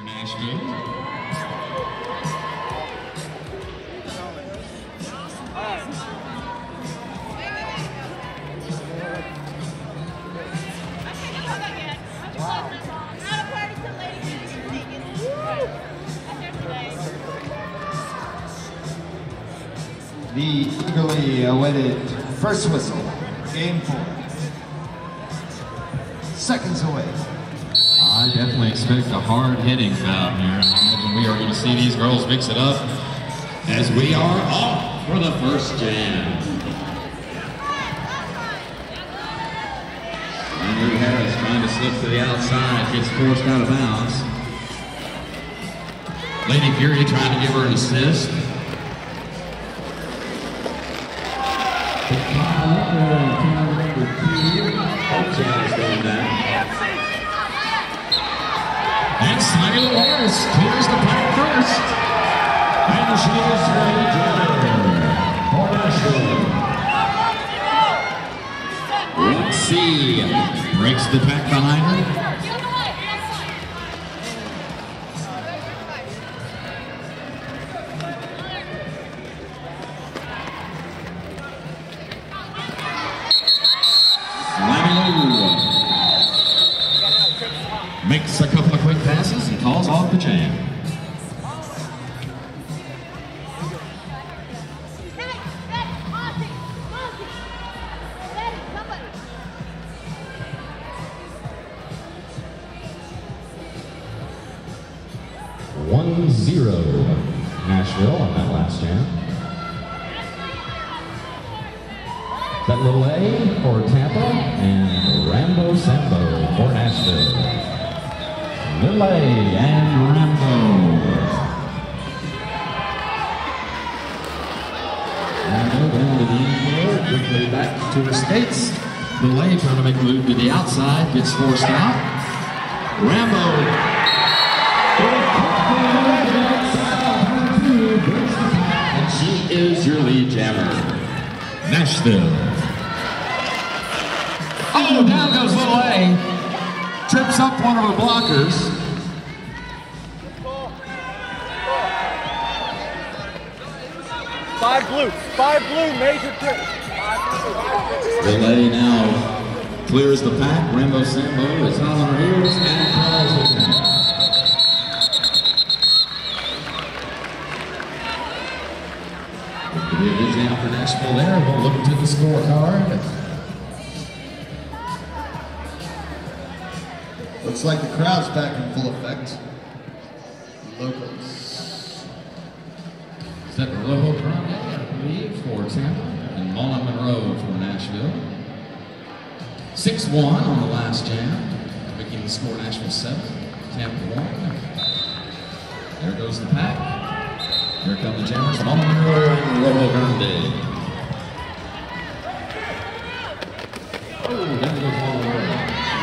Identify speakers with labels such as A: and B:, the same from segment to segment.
A: for Nashville.
B: The eagerly awaited first whistle, game 4. Seconds away.
A: I definitely expect a hard-hitting bout here. I imagine we are going to see these girls mix it up as we are off for the first jam. Andrew Harris trying to slip to the outside, gets forced out of bounds. Lady Fury trying to give her an assist. And Simon Harris clears the pack first. And she is ready for Nashville. Roxy breaks the pack behind her. Makes a couple of quick passes and calls off the jam. Nashville on that last jam. That little A for Tampa and Rambo Sambo for Nashville. Little A and Rambo. Rambo down to the infield, quickly back to her skates. Little A trying to make a move to the outside, gets forced out. Rambo. And she is your lead jammer. Nashville. Oh, down goes Little A. Trips up one of her blockers.
C: Five blue, major trick.
A: Relay now clears the pack. Rambo Sambo is hot on her heels and calls the jam. Could be a good jam for Nashville there. We'll look to the scorecard.
B: Looks like the crowd's back in full effect. Locals.
A: Set Rojo Grande, I believe, for Tampa, and Mullen Monroe for Nashville. 6-1 on the last jam, making the score Nashville 7, Tampa 1. There goes the pack. Here come the jammers, Mullen Monroe and Rojo Grande. Oh, there goes Mullen Monroe.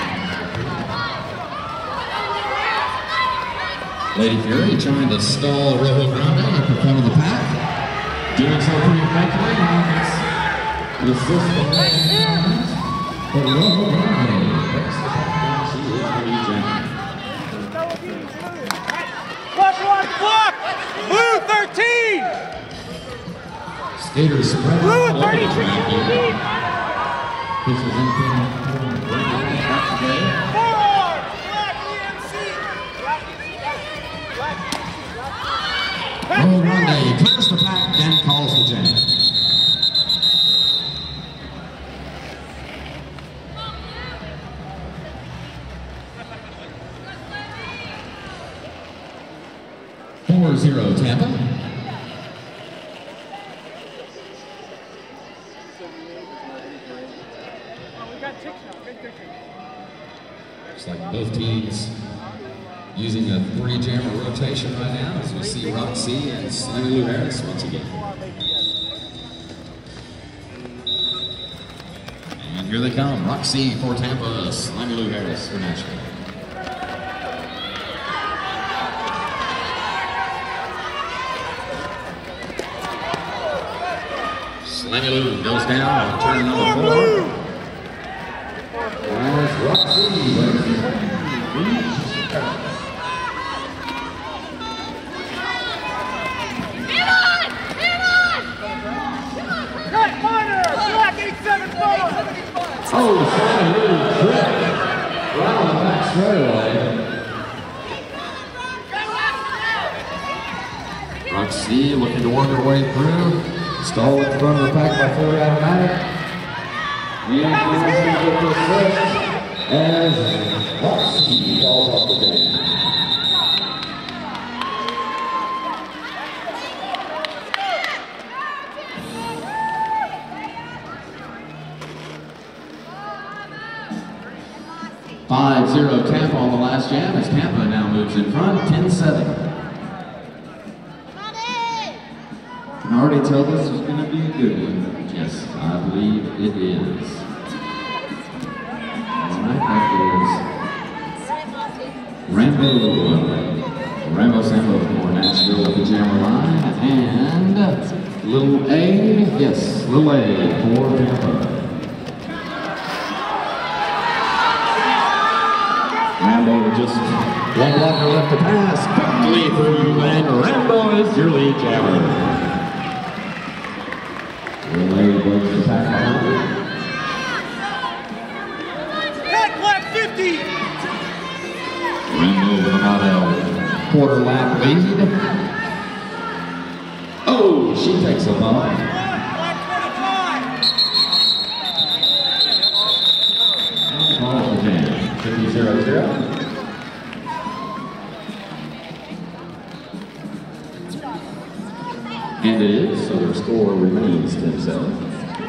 A: Lady Fury trying to stall Rojo Grande at the front of the pack. Doing so pretty effectively. The system for Rojo Grande. She is pretty jamming.
C: Block! Blue 13!
A: Skaters spread
C: Blue
A: out over the
C: 33!
A: track here. This is anything back today. Rojo Grande clears the pack and calls the jam. (4-0) Tampa. Looks like both teams using a 3-jammer rotation right now as we see Roxy and Lou Harris once again. And here they come, Roxy for Tampa, Slimy Lou Harris for Nashville. Slimy Lou goes down on turn number 4. There's Roxy. Oh, Simon trip. Right on the back straightaway. Roxy looking to work her way through. Stall at the front of the pack by 40 automatic. And Roxy with the switch as Roxy falls off the game. .50 Tampa on the last jam as Tampa now moves in front, 10-7. I can already tell this is going to be a good one. Yes, I believe it is. All right, that is Rambo Sambo for Nashville with the jammer line, and little A, yes, little A for Tampa. Rambo just one blocker left to pass, quickly through, and Rambo is your lead jammer. Relay breaks the pack behind.
C: Cut lap 50.
A: Rambo with about a quarter lap lead. Oh, she takes a bump.
C: Lap 25.
A: Calls the jam. 50-0-0. And it is, so their score remains 10-7.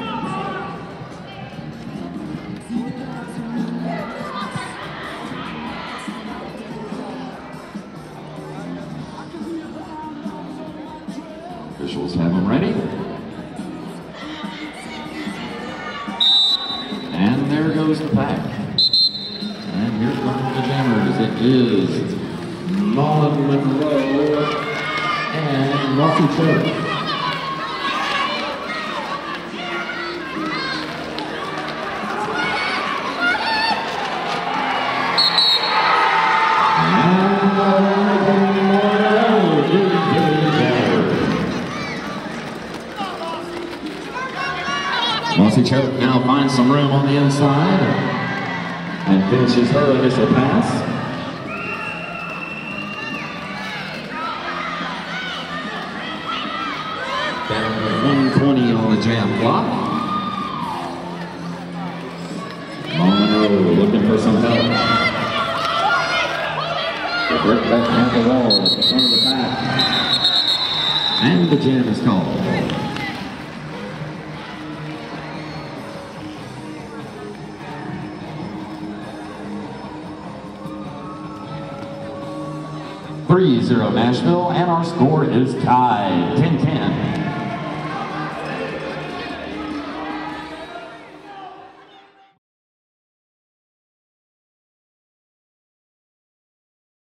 A: Officials have them ready. And there goes the pack. And here comes the jammers. It is Mullen Monroe and Rocky Church. Mossy Choke now finds some room on the inside and finishes her initial pass. Down to 120 on the jam clock. Monroe looking for some help. The break back down the wall at the front of the pack. And the jam is called. .30 Nashville, and our score is tied.